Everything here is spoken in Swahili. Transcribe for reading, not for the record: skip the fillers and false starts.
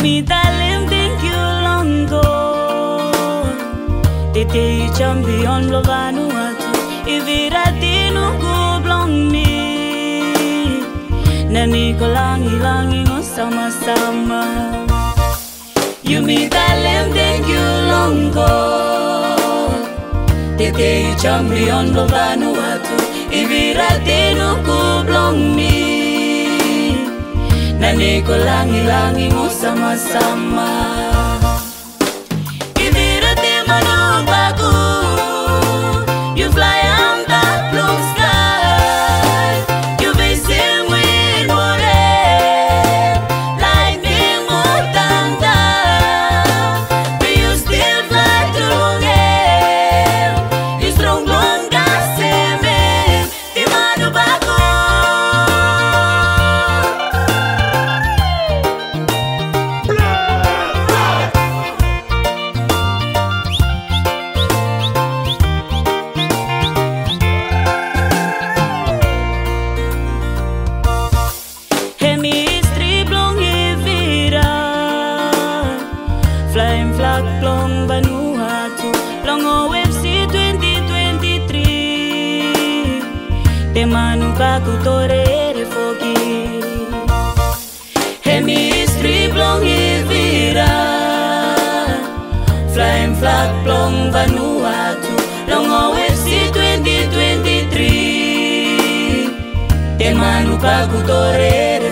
meet Alim, thank you long ago. Tete champion lo Vanuatu, Iviratino go blong me. Nani ko langi ngo sama-sama. You meet Alim, thank you long ago. Tete champion lo Vanuatu, Iviratino go blong me. Nani ko langi mo sama-sama. Ivirate manong bago, you fly on the blue sky. You facing with water, lightning mo tanda. But you still fly through air. You strong long gaseme, di mano bago. Flying flag long Vanuatu, long OFC 2023. Te manu kakutore fogi. Hemistree blong Ivira. Flying flag long Vanuatu, long OFC 2023. Te manu kakutore